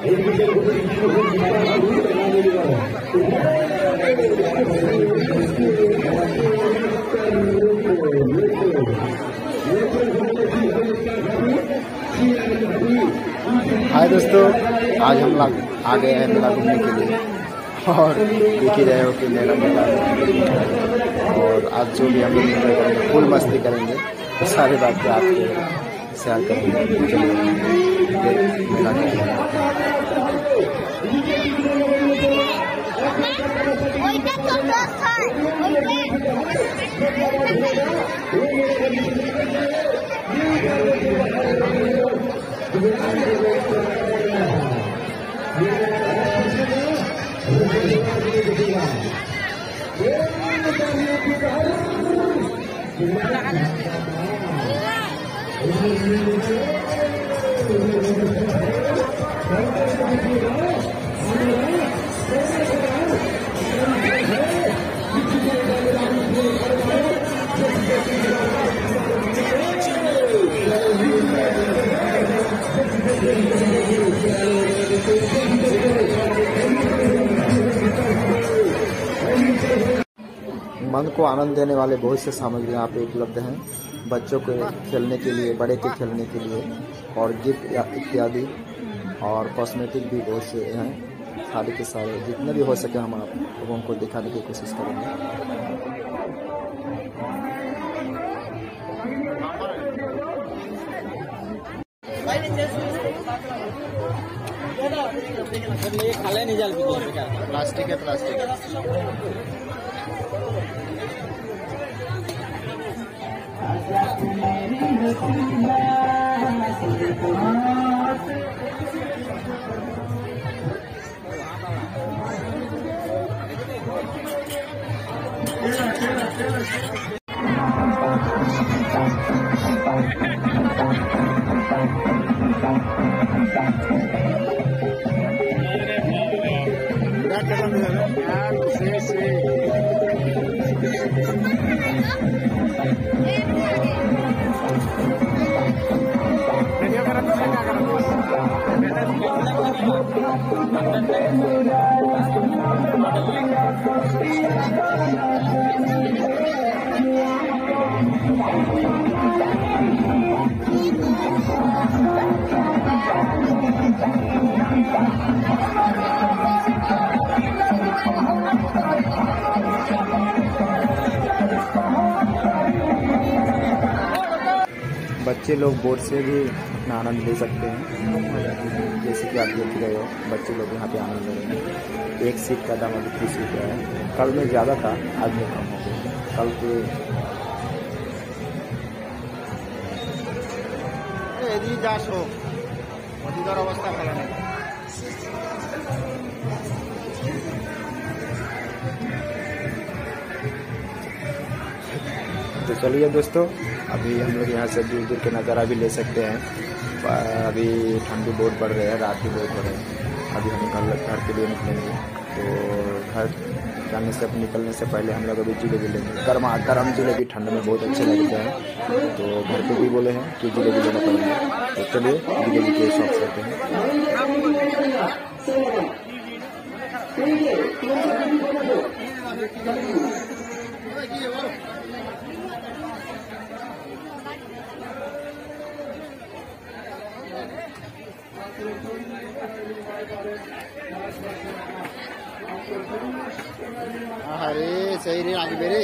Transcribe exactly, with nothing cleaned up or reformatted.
हाय दोस्तों, आज हम लोग आ गए हैं मेला घूमने के लिए और देख ही रहे हो कि मेरा मेला और आज जो भी हम लोग एंजॉय करेंगे, फुल मस्ती करेंगे, तो सारी बातें आपको शेयर करेंगे। चलिए मेला मन को आनंद देने वाले बहुत से सामग्री यहाँ पे उपलब्ध हैं, बच्चों के खेलने के लिए, बड़े के खेलने के लिए और गिफ्ट इत्यादि और कॉस्मेटिक भी बहुत से हैं। सारे के सारे जितने भी हो सके हम आप लोगों को दिखाने की कोशिश करेंगे। प्लास्टिक है प्लास्टिक बच्चे लोग बोट से भी अपना आनंद ले सकते हैं, जैसे कि आप देख रहे हो बच्चे लोग यहाँ पे आनंद ले रहे हैं। एक सीट का दाम अभी तीस रुपया है, कल में ज़्यादा था, आज में कम हो गया। कल के अवस्था तो चलिए दोस्तों, अभी हम लोग यहाँ से दूर दूर के नज़ारा भी ले सकते हैं। अभी ठंडी बहुत बढ़ रही है, रात भी बहुत हो रही है। अभी हम घर घर के लिए निकलेंगे, तो घर जाने से निकलने से पहले हम लोग अभी जिलेबी लेंगे। गर्मा गर्म जिलेबी ठंड में बहुत अच्छे लगते हैं, तो घर पे भी बोले हैं कि जिलेबी लेना पड़ेगा। तो चलिए जिलेबी के शॉप से हैं। अरे सही रे आगे मेरे